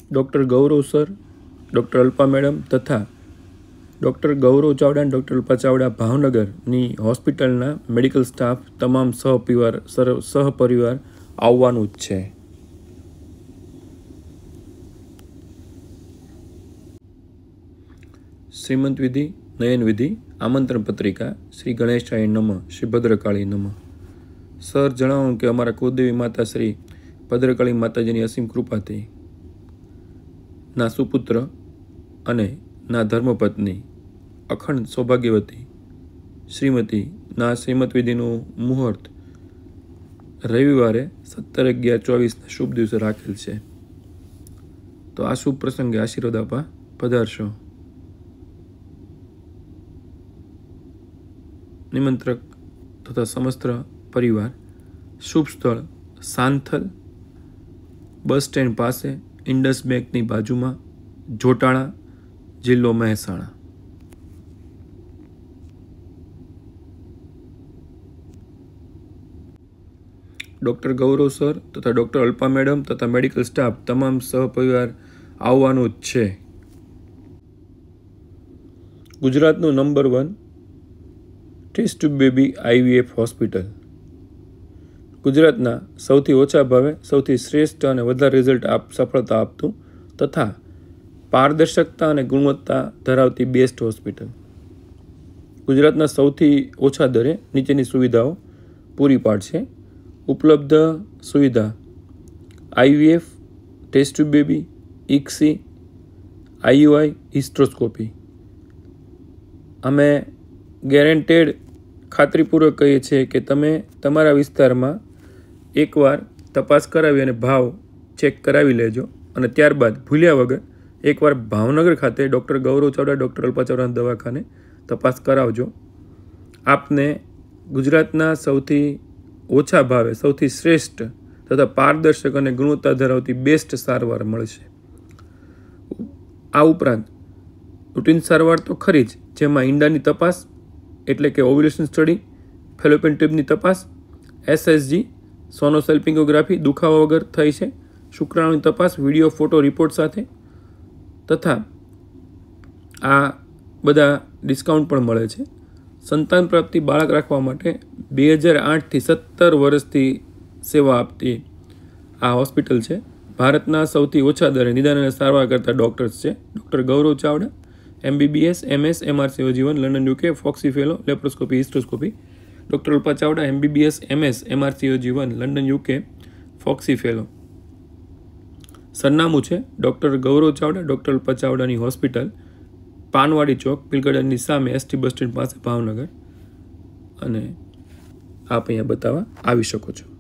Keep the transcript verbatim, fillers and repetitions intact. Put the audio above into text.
Doctor Gaurav sir, doctor Alpa madam तथा doctor Gaurav Chavda और doctor Alpa Chavda भावनगरनी होस्पिટલના मेडिकल स्टाफ तमाम सहपरिवार सहपरिवार आववानुं ज छे। श्रीमंत विधि, नयन विधि, आमंत्रण पत्रिका श्री गणेशाय नमः, श्री भद्रकाली नमः। सर जणावो कि अमारा कुलदेवी माता श्री भद्रकाली माताजीनी असीम कृपाथी ना सुपुत्र अने ना धर्मपत्नी अखंड सौभाग्यवती श्रीमती ना श्रीमत विधिनु मुहूर्त रविवारे सत्तर अगियार चौवीस शुभ दिवस राखेल छे। तो आ शुभ प्रसंगे आशीर्वाद आपा पधारशो। निमंत्रक तथा समस्त परिवार शुभ स्थल सांथल बस स्टेन्ड पासे इंडस बेंकनी बाजुमां जोटाणा जिल्लो महेसाणा। डॉक्टर गौरव सर तथा डॉक्टर अल्पा मैडम तथा मेडिकल स्टाफ तमाम सहपरिवार आववानुं ज छे। गुजरातनुं number one test tube baby IVF hospital गुजरातना सौथी ओछा भावे सौथी श्रेष्ठ और वधारे रिजल्ट आप सफलता आपतुं तथा पारदर्शकता और गुणवत्ता धरावती बेस्ट होस्पिटल गुजरातना सौथी ओछा दरे नीचेनी सुविधाओं पूरी पाडशे। उपलब्ध सुविधा IVF, test tube baby, ICSI, IUI, hysteroscopy. अमे गेरंटेड खातरीपूर्वक कहीए छीए कि तमे तमारा विस्तारमां एकवार तपास करावी अने भाव चेक करावी लेजो अने त्यारबाद भूल्या वगर एकवार भावनगर खाते डॉक्टर गौरव चावड़ा डॉक्टर अल्पा चावड़ा दवाखाने तपास करावजो। आपने गुजरातना सौथी ओछा भावे सौथी श्रेष्ठ तथा पारदर्शक और गुणवत्ता धरावती बेस्ट सारवार मळशे। आ उपरांत रूटीन सारवार तो खरी ज, जेमां ईंडानी तपास एटले के ओव्युलेशन स्टडी, फेलोपियन ट्यूबनी तपास, एसएसजी, सोनोसेल्पिंगोग्राफी दुखावा वगर थई छे, शुक्राणुनी तपास विडियो फोटो रिपोर्ट साथे तथा आ बधा डिस्काउंट पण मळे छे। संतान प्राप्ति बाळक राखवा माटे बे हज़ार आठ थी सत्तर वर्षथी सेवा आपती आ होस्पिटल है। भारतना सौथी ओछा दरे निदान अने सारवार करता डॉक्टर्स है। Doctor Gaurav Chavda MBBS, MS, MRC जीवन London UK, FOGSI fellow, laparoscopy, hysteroscopy. Doctor Alpa Chavda MBBS, MS, MRC जीवन लंडन यूके, फॉक्सी फेलो। सरनामું છે डॉक्टर गौरव चावड़ा डॉक्टर अल्पा चावड़ानी होस्पिटल, पानवाड़ी चौक, पिलगढ़नी सामे एसटी बस स्टेन्ड पासे भावनगर। अने आप अहींया बतावा आवी शको छो।